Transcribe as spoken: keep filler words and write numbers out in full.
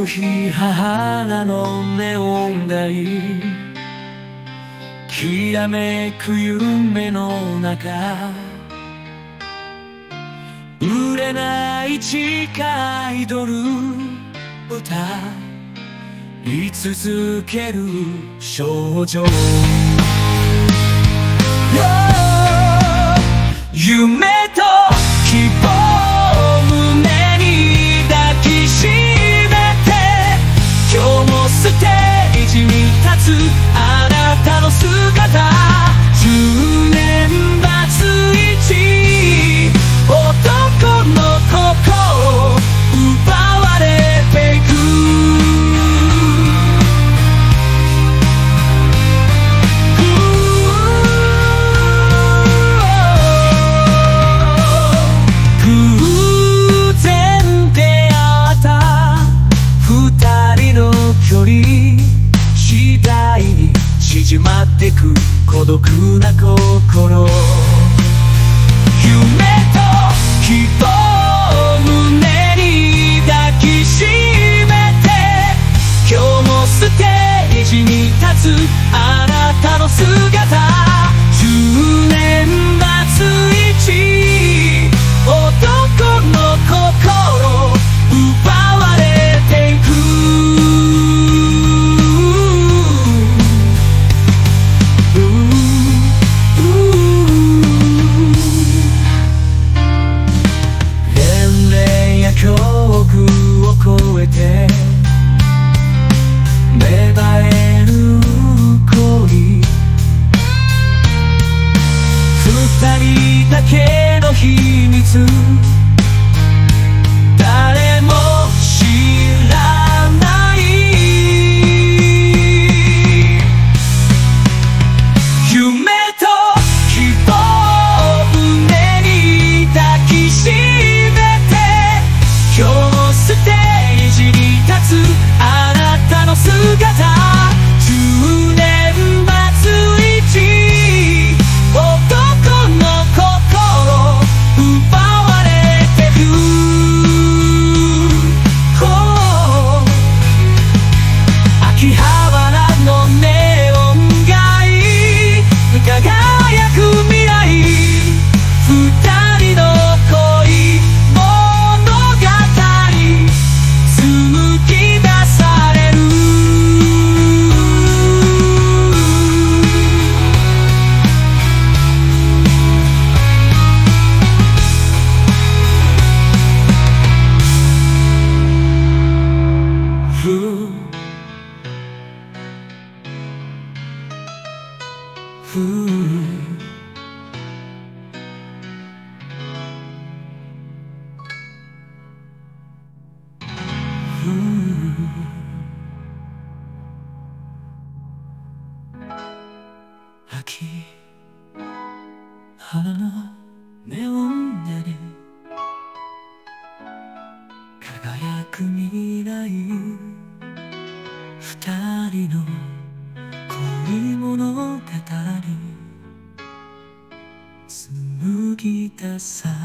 日母のネオン街、きらめく夢の中、売れない地下アイドル歌い続ける少女、夢と希望を胸に抱きしめて、今日もステージに立つあなたの姿、じゅうねんバツイチ、男の心奪われていく。次第に縮まってく孤独な心、夢と希望を胸に抱きしめて、今日もステージに立つあなたの姿、じゅうねんバツイチ、男の心奪われていく。だけの秘密、誰も知らない。夢と希望を胸に抱きしめて、今日もステージに立つあなたの姿、じゅうねんバツイチ、男の秋葉原のネオン街、輝く未来、二人の恋物語紡ぎ出される。ふう秋葉原のネオンで輝く未来、二人の恋物語紡ぎ出さ